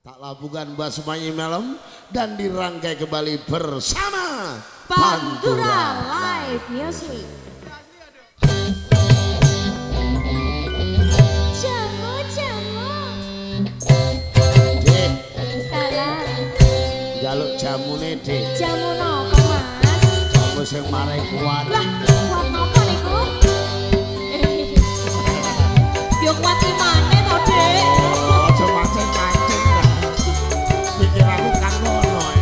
Tak labukan Mbak Sumanyi Malam dan dirangkai kembali bersama Pantura Live Music. Jaluk jamune Dik. Jamu nopo Mas? Jamu sing marai kuat. Lah, kuat nopo niku? Yo kuat ki maneh to, Dik. Aja mancing-mancing lah. Pikir aku kan ngono ya.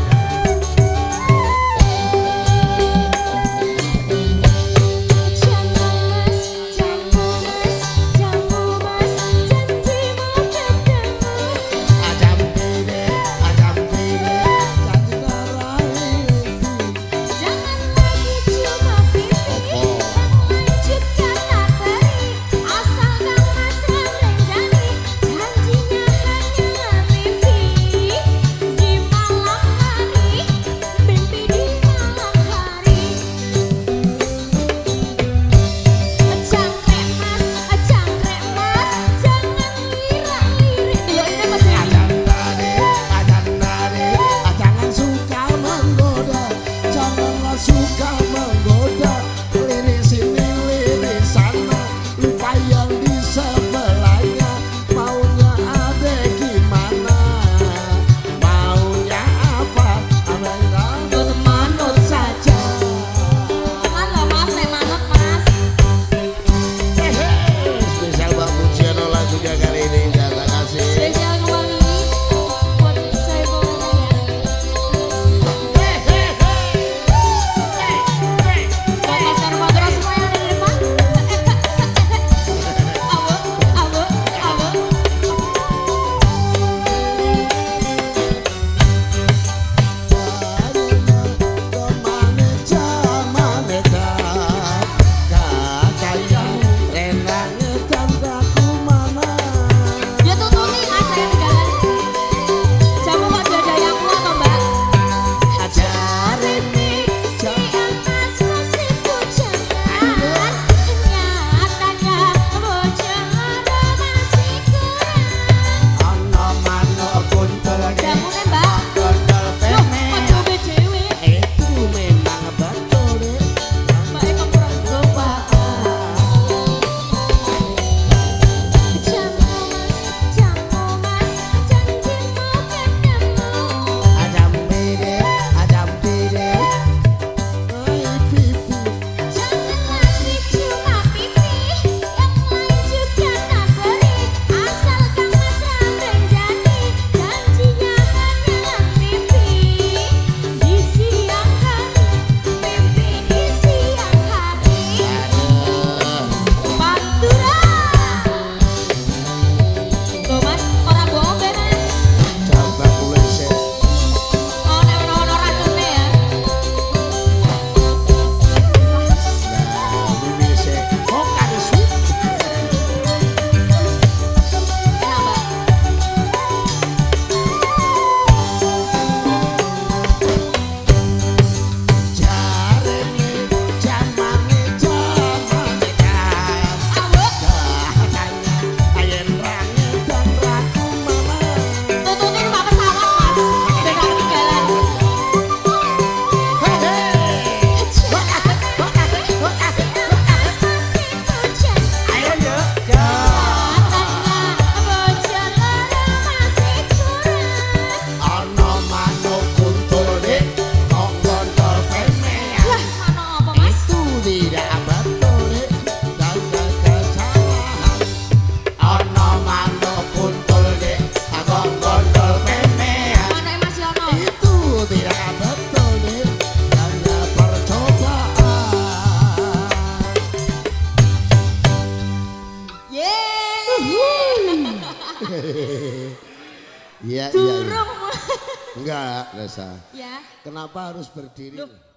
Iya, iya. Durung. Enggak, Resa. Ya. Kenapa harus berdiri? Loh.